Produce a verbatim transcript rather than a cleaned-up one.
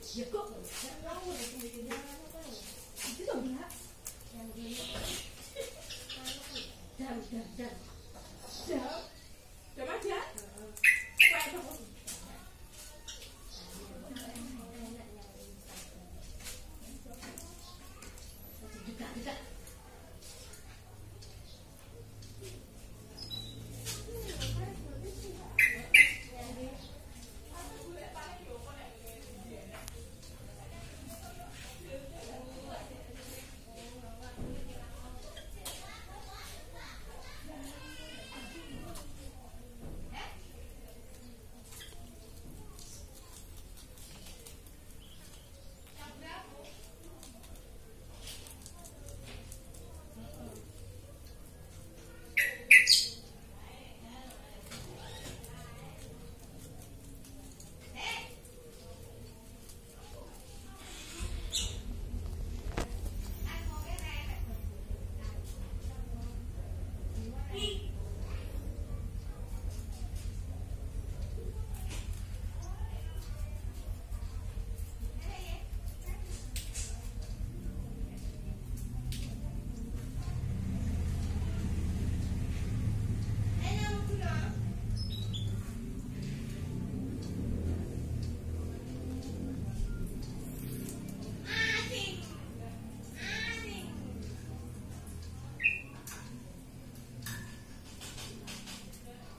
Ya kok enggak tahu itu bikinnya apa. Itu dong ya. Yang ini. Jam jam jam. Jam. Jam aja. Kayak apa? Juga juga. Hey.